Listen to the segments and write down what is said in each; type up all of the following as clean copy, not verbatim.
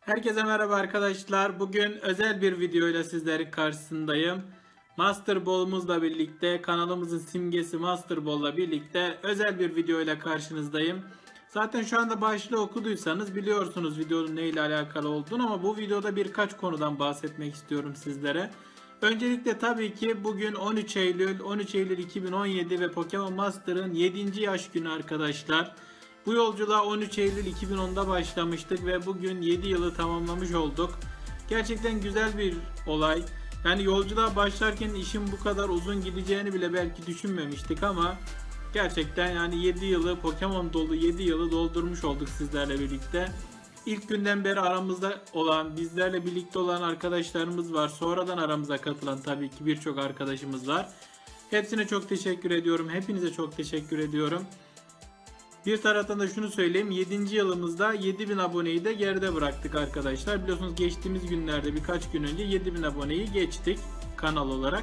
Herkese merhaba arkadaşlar. Bugün özel bir video ile sizlerin karşısındayım. Master Ball'umuzla birlikte, kanalımızın simgesi Master Ball'la birlikte özel bir video ile karşınızdayım. Zaten şu anda başlığı okuduysanız biliyorsunuz videonun ne ile alakalı olduğunu, ama bu videoda birkaç konudan bahsetmek istiyorum sizlere. Öncelikle tabii ki bugün 13 Eylül 2017 ve Pokemon Master'ın 7. yaş günü arkadaşlar. Bu yolculuğa 13 Eylül 2010'da başlamıştık ve bugün 7 yılı tamamlamış olduk. Gerçekten güzel bir olay. Yani yolculuğa başlarken işin bu kadar uzun gideceğini bile belki düşünmemiştik, ama gerçekten yani 7 yılı, Pokemon dolu 7 yılı doldurmuş olduk sizlerle birlikte. İlk günden beri aramızda olan, bizlerle birlikte olan arkadaşlarımız var. Sonradan aramıza katılan tabii ki birçok arkadaşımız var. Hepsine çok teşekkür ediyorum. Hepinize çok teşekkür ediyorum. Bir taraftan da şunu söyleyeyim, 7. yılımızda 7000 aboneyi de geride bıraktık arkadaşlar. Biliyorsunuz geçtiğimiz günlerde, birkaç gün önce 7000 aboneyi geçtik kanal olarak.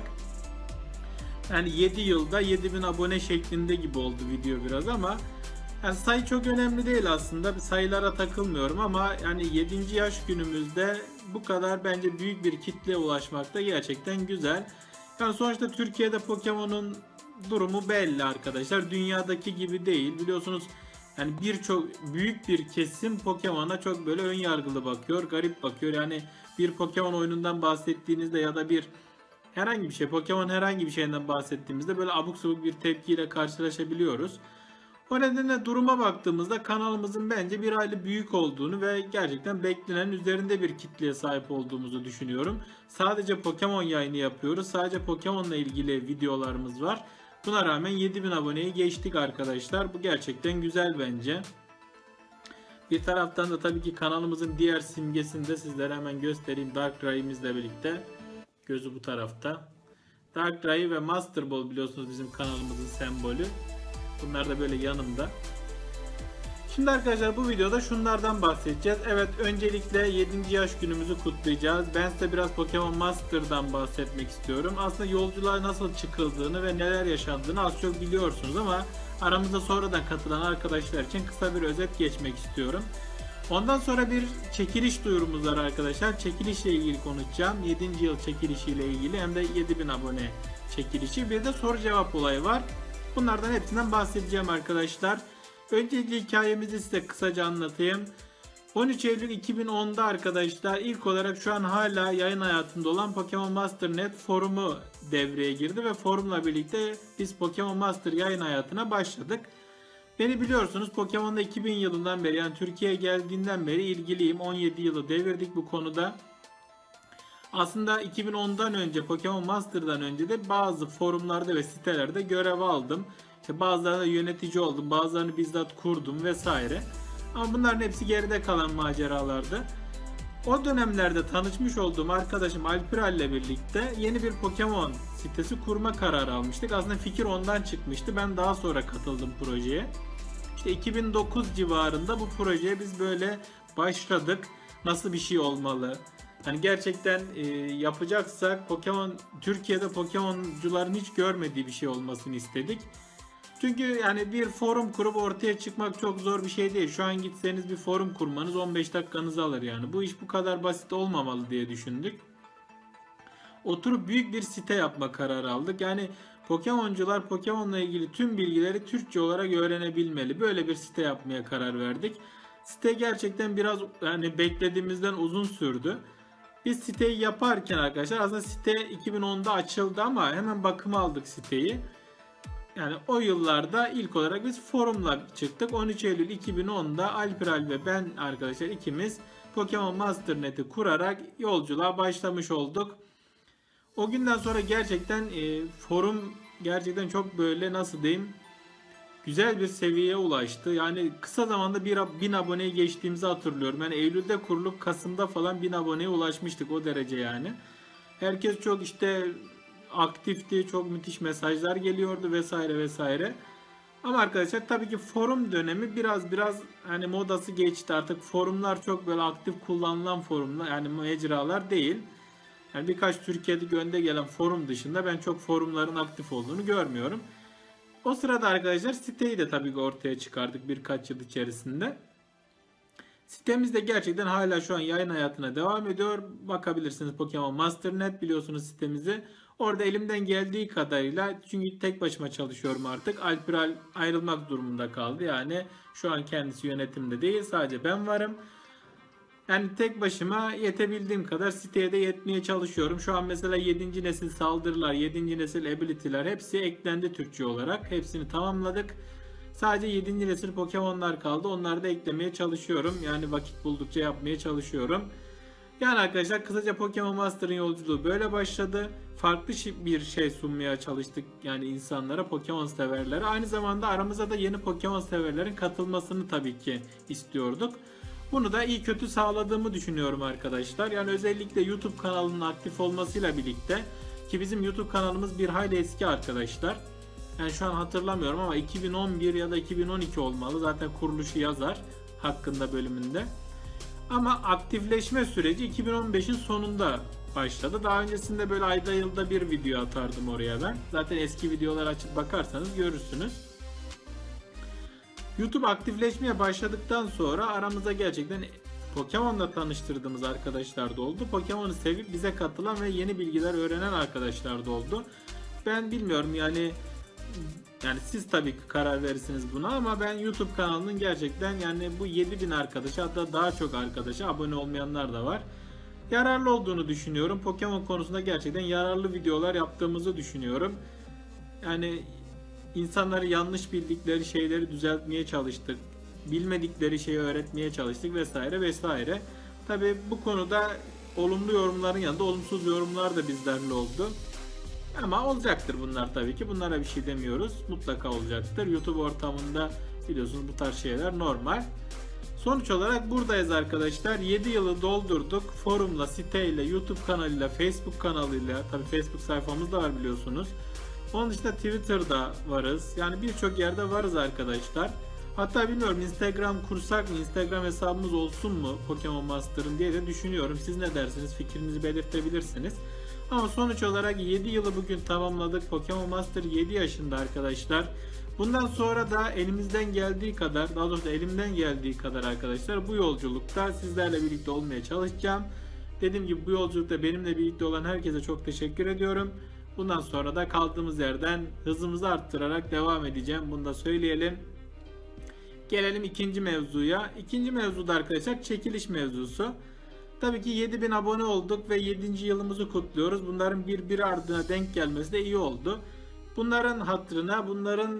Yani 7 yılda 7000 abone şeklinde gibi oldu video biraz, ama yani sayı çok önemli değil aslında. Sayılara takılmıyorum, ama yani 7. yaş günümüzde bu kadar bence büyük bir kitleye ulaşmak da gerçekten güzel. Yani sonuçta Türkiye'de Pokemon'un durumu belli arkadaşlar. Dünyadaki gibi değil. Biliyorsunuz yani birçok büyük bir kesim Pokemon'a çok böyle ön yargılı bakıyor, garip bakıyor. Yani bir Pokemon oyunundan bahsettiğinizde ya da bir herhangi bir şey, Pokemon herhangi bir şeyden bahsettiğimizde böyle abuk sabuk bir tepkiyle karşılaşabiliyoruz. O nedenle duruma baktığımızda kanalımızın bence bir hayli büyük olduğunu ve gerçekten beklenenin üzerinde bir kitleye sahip olduğumuzu düşünüyorum. Sadece Pokemon yayını yapıyoruz. Sadece Pokemon'la ilgili videolarımız var. Buna rağmen 7000 aboneyi geçtik arkadaşlar. Bu gerçekten güzel bence. Bir taraftan da tabii ki kanalımızın diğer simgesini de sizlere hemen göstereyim. Darkrai'mizle birlikte. Gözü bu tarafta. Darkrai ve Master Ball biliyorsunuz bizim kanalımızın sembolü. Bunlar da böyle yanımda. Şimdi arkadaşlar bu videoda şunlardan bahsedeceğiz. Evet, öncelikle 7. yaş günümüzü kutlayacağız. Ben size biraz Pokemon Master'dan bahsetmek istiyorum. Aslında yolculuğa nasıl çıkıldığını ve neler yaşandığını az çok biliyorsunuz, ama aramızda sonradan katılan arkadaşlar için kısa bir özet geçmek istiyorum. Ondan sonra bir çekiliş duyurumuz var arkadaşlar. Çekilişle ilgili konuşacağım. 7. yıl çekilişiyle ilgili, hem de 7000 abone çekilişi. Bir de soru cevap olayı var. Bunlardan hepsinden bahsedeceğim arkadaşlar. Öncelikle hikayemizi size kısaca anlatayım. 13 Eylül 2010'da arkadaşlar ilk olarak şu an hala yayın hayatında olan Pokemon Master Net forumu devreye girdi ve forumla birlikte biz Pokemon Master yayın hayatına başladık. Beni biliyorsunuz, Pokemon'da 2000 yılından beri, yani Türkiye'ye geldiğinden beri ilgiliyim. 17 yılı devirdik bu konuda. Aslında 2010'dan önce, Pokemon Master'dan önce de bazı forumlarda ve sitelerde görev aldım. İşte bazılarında yönetici oldum, bazılarını bizzat kurdum vesaire. Ama bunların hepsi geride kalan maceralardı. O dönemlerde tanışmış olduğum arkadaşım Alpiral ile birlikte yeni bir Pokemon sitesi kurma kararı almıştık. Aslında fikir ondan çıkmıştı. Ben daha sonra katıldım projeye. İşte 2009 civarında bu projeye biz böyle başladık. Nasıl bir şey olmalı? Yani gerçekten yapacaksak Türkiye'de Pokemoncuların hiç görmediği bir şey olmasını istedik. Çünkü yani bir forum kurup ortaya çıkmak çok zor bir şey değil. Şu an gitseniz bir forum kurmanız 15 dakikanızı alır yani. Bu iş bu kadar basit olmamalı diye düşündük. Oturup büyük bir site yapma kararı aldık. Yani Pokemoncular Pokemon'la ilgili tüm bilgileri Türkçe olarak öğrenebilmeli. Böyle bir site yapmaya karar verdik. Site gerçekten biraz yani beklediğimizden uzun sürdü. Biz siteyi yaparken arkadaşlar, aslında site 2010'da açıldı ama hemen bakıma aldık siteyi. Yani o yıllarda ilk olarak biz forumla çıktık. 13 Eylül 2010'da Alpiral ve ben arkadaşlar ikimiz Pokemon Master Net'i kurarak yolculuğa başlamış olduk. O günden sonra gerçekten forum gerçekten çok böyle, nasıl diyeyim, güzel bir seviyeye ulaştı. Yani kısa zamanda 1000 aboneye geçtiğimizi hatırlıyorum. Yani Eylül'de kurulup Kasım'da falan 1000 aboneye ulaşmıştık, o derece yani. Herkes çok işte aktifti, çok müthiş mesajlar geliyordu vesaire vesaire. Ama arkadaşlar tabii ki forum dönemi biraz hani modası geçti. Artık forumlar çok böyle aktif kullanılan forumlar, yani mecralar değil. Yani birkaç Türkiye'de önde gelen forum dışında ben çok forumların aktif olduğunu görmüyorum. O sırada arkadaşlar siteyi de tabii ki ortaya çıkardık birkaç yıl içerisinde. Sitemizde gerçekten hala şu an yayın hayatına devam ediyor. Bakabilirsiniz Pokemon Master.net, biliyorsunuz sitemizi. Orada elimden geldiği kadarıyla, çünkü tek başıma çalışıyorum artık. Alpiral ayrılmak durumunda kaldı. Yani şu an kendisi yönetimde değil, sadece ben varım. Yani tek başıma yetebildiğim kadar siteye de yetmeye çalışıyorum. Şu an mesela 7. nesil saldırılar, 7. nesil ability'ler hepsi eklendi Türkçe olarak. Hepsini tamamladık. Sadece 7. nesil Pokemon'lar kaldı. Onları da eklemeye çalışıyorum. Yani vakit buldukça yapmaya çalışıyorum. Yani arkadaşlar, kısaca Pokemon Master'ın yolculuğu böyle başladı. Farklı bir şey sunmaya çalıştık yani insanlara, Pokemon severlere. Aynı zamanda aramıza da yeni Pokemon severlerin katılmasını tabii ki istiyorduk. Bunu da iyi kötü sağladığımı düşünüyorum arkadaşlar. Yani özellikle YouTube kanalının aktif olmasıyla birlikte, ki bizim YouTube kanalımız bir hayli eski arkadaşlar. Yani şu an hatırlamıyorum ama 2011 ya da 2012 olmalı. Zaten kuruluşu yazar hakkında bölümünde. Ama aktifleşme süreci 2015'in sonunda başladı. Daha öncesinde böyle ayda yılda bir video atardım oraya ben. Zaten eski videolar açıp bakarsanız görürsünüz. YouTube aktifleşmeye başladıktan sonra aramıza gerçekten Pokemon'la tanıştırdığımız arkadaşlar da oldu. Pokemon'u sevip bize katılan ve yeni bilgiler öğrenen arkadaşlar da oldu. Ben bilmiyorum yani siz tabii ki karar verirsiniz buna, ama ben YouTube kanalının gerçekten yani bu 7000 arkadaşa, hatta daha çok arkadaşa, abone olmayanlar da var, yararlı olduğunu düşünüyorum. Pokemon konusunda gerçekten yararlı videolar yaptığımızı düşünüyorum. Yani insanları yanlış bildikleri şeyleri düzeltmeye çalıştık. Bilmedikleri şeyi öğretmeye çalıştık vesaire vesaire. Tabii bu konuda olumlu yorumların yanında olumsuz yorumlar da bizlerle oldu. Ama olacaktır bunlar tabii ki. Bunlara bir şey demiyoruz. Mutlaka olacaktır. YouTube ortamında biliyorsunuz bu tarz şeyler normal. Sonuç olarak buradayız arkadaşlar. 7 yılı doldurduk. Forumla, siteyle, YouTube kanalıyla, Facebook kanalıyla, tabii Facebook sayfamız da var biliyorsunuz. Onun dışında Twitter'da varız. Yani birçok yerde varız arkadaşlar. Hatta bilmiyorum, Instagram kursak mı, Instagram hesabımız olsun mu Pokemon Master'ın diye de düşünüyorum. Siz ne dersiniz? Fikrinizi belirtebilirsiniz. Ama sonuç olarak 7 yılı bugün tamamladık. Pokemon Master 7 yaşında arkadaşlar. Bundan sonra da elimizden geldiği kadar, daha doğrusu elimden geldiği kadar arkadaşlar, bu yolculukta sizlerle birlikte olmaya çalışacağım. Dediğim gibi bu yolculukta benimle birlikte olan herkese çok teşekkür ediyorum. Bundan sonra da kaldığımız yerden hızımızı arttırarak devam edeceğim. Bunu da söyleyelim. Gelelim ikinci mevzuya. İkinci mevzuda arkadaşlar çekiliş mevzusu. Tabii ki 7000 abone olduk ve 7. yılımızı kutluyoruz. Bunların birbiri ardına denk gelmesi de iyi oldu. Bunların hatırına, bunların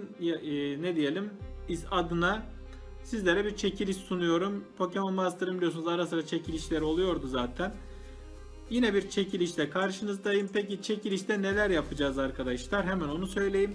adına sizlere bir çekiliş sunuyorum. Pokemon Master'ın biliyorsunuz ara sıra çekilişleri oluyordu zaten. Yine bir çekilişle karşınızdayım. Peki çekilişte neler yapacağız arkadaşlar? Hemen onu söyleyeyim.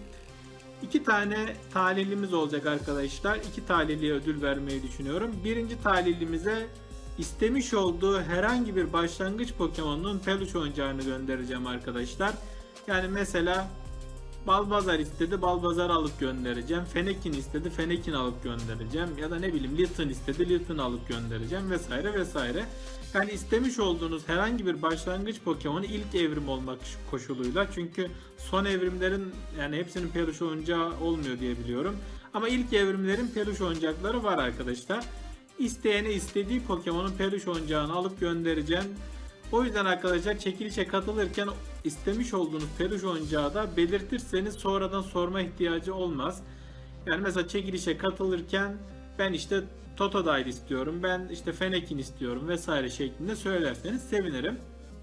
2 tane talihlimiz olacak arkadaşlar. 2 talihliye ödül vermeyi düşünüyorum. Birinci talihlimize istemiş olduğu herhangi bir başlangıç Pokemon'un peluş oyuncağını göndereceğim arkadaşlar. Yani mesela Balbazar istedi, Balbazar alıp göndereceğim. Fennekin istedi, Fennekin alıp göndereceğim. Ya da ne bileyim Litten istedi, Litten alıp göndereceğim vesaire vesaire. Yani istemiş olduğunuz herhangi bir başlangıç Pokemon'u ilk evrim olmak koşuluyla. Çünkü son evrimlerin yani hepsinin peluş oyuncağı olmuyor diye biliyorum. Ama ilk evrimlerin peluş oyuncakları var arkadaşlar. İsteyene istediği Pokemon'un peluş oyuncağını alıp göndereceğim. O yüzden arkadaşlar çekilişe katılırken istemiş olduğunuz peluş oyuncağı da belirtirseniz sonradan sorma ihtiyacı olmaz. Yani mesela çekilişe katılırken ben işte Totodile istiyorum, ben işte Fennekin istiyorum vesaire şeklinde söylerseniz sevinirim.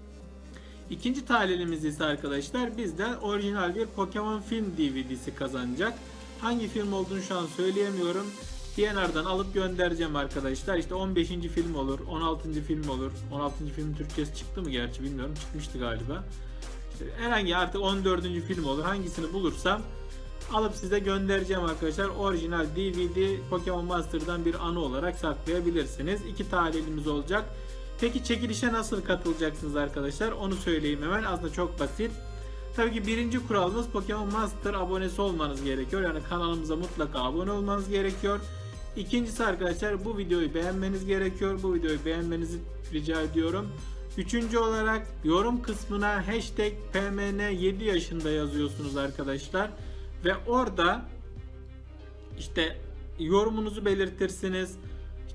İkinci talihlimiz ise arkadaşlar bizden orijinal bir Pokemon film DVD'si kazanacak. Hangi film olduğunu şu an söyleyemiyorum. DNR'dan alıp göndereceğim arkadaşlar. İşte 15. film olur, 16. film olur. 16. film Türkçesi çıktı mı gerçi bilmiyorum. Çıkmıştı galiba. İşte herhangi artık 14. film olur. Hangisini bulursam alıp size göndereceğim arkadaşlar. Orijinal DVD Pokemon Master'dan bir anı olarak saklayabilirsiniz. 2 talihlimiz olacak. Peki çekilişe nasıl katılacaksınız arkadaşlar? Onu söyleyeyim hemen. Aslında çok basit. Tabii ki birinci kuralımız Pokemon Master abonesi olmanız gerekiyor. Yani kanalımıza mutlaka abone olmanız gerekiyor. İkincisi arkadaşlar bu videoyu beğenmeniz gerekiyor. Bu videoyu beğenmenizi rica ediyorum. Üçüncü olarak yorum kısmına hashtag PMN7 yaşında yazıyorsunuz arkadaşlar. Ve orada işte yorumunuzu belirtirsiniz.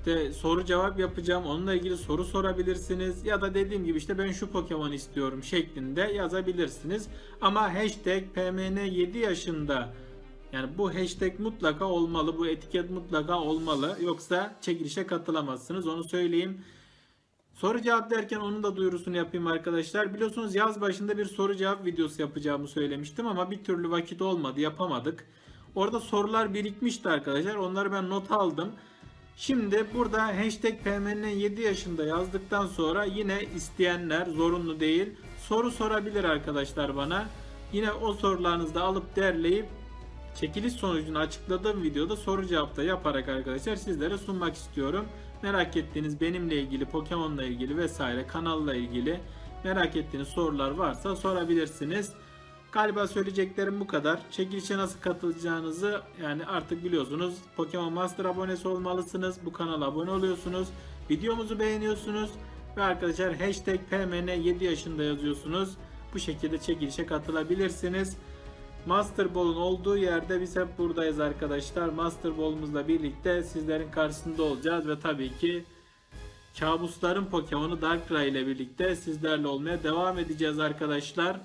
İşte soru cevap yapacağım. Onunla ilgili soru sorabilirsiniz. Ya da dediğim gibi işte ben şu Pokemon istiyorum şeklinde yazabilirsiniz. Ama hashtag PMN 7 yaşında, yani bu hashtag mutlaka olmalı. Bu etiket mutlaka olmalı. Yoksa çekilişe katılamazsınız. Onu söyleyeyim. Soru cevap derken onun da duyurusunu yapayım arkadaşlar. Biliyorsunuz yaz başında bir soru cevap videosu yapacağımı söylemiştim ama bir türlü vakit olmadı, yapamadık. Orada sorular birikmişti arkadaşlar. Onları ben not aldım. Şimdi burada hashtag PMN 7 yaşında yazdıktan sonra yine isteyenler, zorunlu değil, soru sorabilir arkadaşlar bana. Yine o sorularınızı da alıp derleyip çekiliş sonucunu açıkladığım videoda soru cevap da yaparak arkadaşlar sizlere sunmak istiyorum. Merak ettiğiniz benimle ilgili, Pokemon'la ilgili vesaire, kanalla ilgili merak ettiğiniz sorular varsa sorabilirsiniz. Galiba söyleyeceklerim bu kadar. Çekilişe nasıl katılacağınızı yani artık biliyorsunuz. Pokemon Master abonesi olmalısınız. Bu kanala abone oluyorsunuz. Videomuzu beğeniyorsunuz. Ve arkadaşlar hashtag PMN 7 yaşında yazıyorsunuz. Bu şekilde çekilişe katılabilirsiniz. Master Ball'un olduğu yerde biz hep buradayız arkadaşlar. Master Ball'umuzla birlikte sizlerin karşısında olacağız. Ve tabii ki kabusların Pokemon'u Darkrai ile birlikte sizlerle olmaya devam edeceğiz arkadaşlar.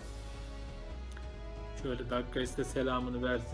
Şöyle Darkrai size selamını versin.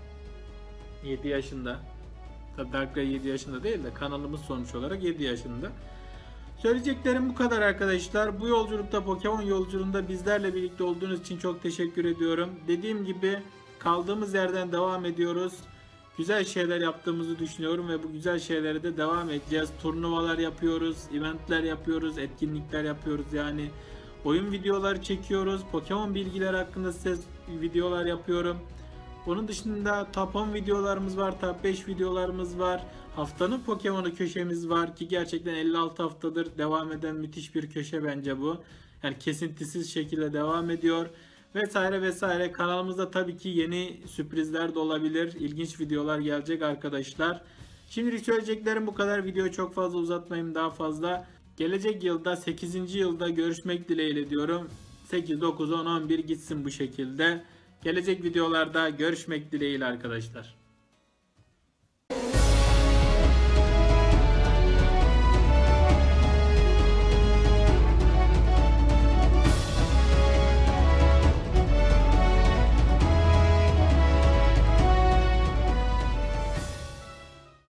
7 yaşında. Tabii Darkrai 7 yaşında değil de kanalımız sonuç olarak 7 yaşında. Söyleyeceklerim bu kadar arkadaşlar. Bu yolculukta, Pokemon yolculuğunda bizlerle birlikte olduğunuz için çok teşekkür ediyorum. Dediğim gibi kaldığımız yerden devam ediyoruz. Güzel şeyler yaptığımızı düşünüyorum ve bu güzel şeylere de devam edeceğiz. Turnuvalar yapıyoruz, eventler yapıyoruz, etkinlikler yapıyoruz. Yani oyun videoları çekiyoruz. Pokemon bilgileri hakkında size videolar yapıyorum. Onun dışında top 10 videolarımız var, top 5 videolarımız var. Haftanın Pokemon'u köşemiz var ki gerçekten 56 haftadır devam eden müthiş bir köşe bence bu. Yani kesintisiz şekilde devam ediyor. Vesaire vesaire. Kanalımızda tabii ki yeni sürprizler de olabilir. İlginç videolar gelecek arkadaşlar. Şimdilik söyleyeceklerim bu kadar. Videoyu çok fazla uzatmayayım daha fazla. Gelecek yılda 8. yılda görüşmek dileğiyle diyorum. 8, 9, 10, 11 gitsin bu şekilde. Gelecek videolarda görüşmek dileğiyle arkadaşlar.